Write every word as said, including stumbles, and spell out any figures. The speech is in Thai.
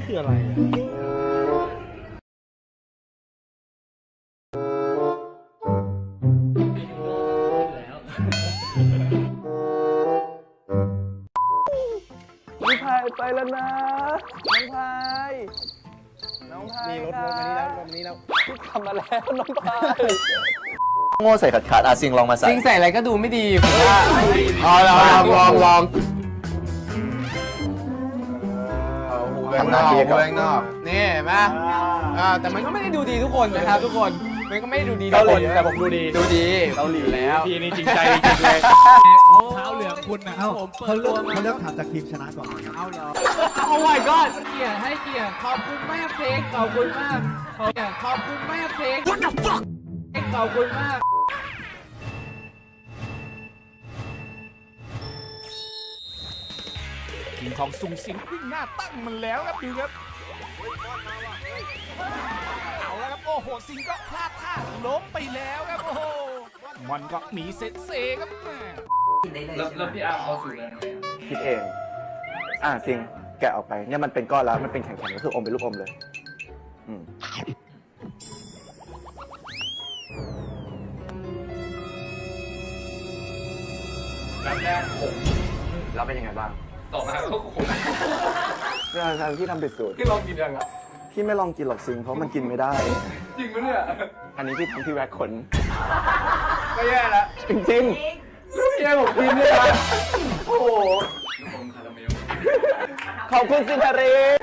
คืออะไรพี่พายไปแล้วนะน้องพายน้องพายนี่รถรถมานี่แล้วรถมานี่แล้วพี่ทำมาแล้วน้องพายโง่ใส่ขาดขาดอาซิงลองมาใส่ซิงใส่อะไรก็ดูไม่ดีอ๋อลองลองลองข้างนอกข้างนอกนี่เห็นไหมแต่มันก็ไม่ได้ดูดีทุกคนนะครับทุกคนมันก็ไม่ได้ดูดีทุกคนแต่ผมดูดีดูดีเกาหลีแล้วพี่นี่จริงใจจริงเลยเท้าเหลืองคุณนะผมเขาเลือกเขาเลือกถามจากทีมชนะก่อนเอาเหรอโอ้ my god เกียร์ให้เกียร์ขอบคุณมากเพลงขอบคุณมากขอบขอบคุณมากเพลง What the fuck ขอบคุณมากทีมของซุงสิงวิ่งหน้าตั้งมันแล้วครับดูครับเอาแล้วครับโอ้โหสิงก็พลาดท่าล้มไปแล้วครับโอ้โหมันก็หนีเซเซครับแล้วพี่อาร์เขาสูตรอะไรคิดเองอ่าซิงแกะออกไปเนี่ยมันเป็นก้อนแล้วมันเป็นแข็งๆก็คืออมเป็นลูกอมเลยอืมร้านแรกผมแล้วเป็นยังไงบ้างต่อมาก็ขมเรื่องการที่ทำเป็นสูตรที่ลองกินยังอ่ะพี่ไม่ลองกินหรอกซิงเพราะมันกินไม่ได้จริงปะเนี่ยอันนี้พี่ทำที่แว็กขนก็แย่ละจริงๆแล้วพี่ให้ผมกินด้วยนะโอ้โหลูกอมคาราเมลขอบคุณซินทารี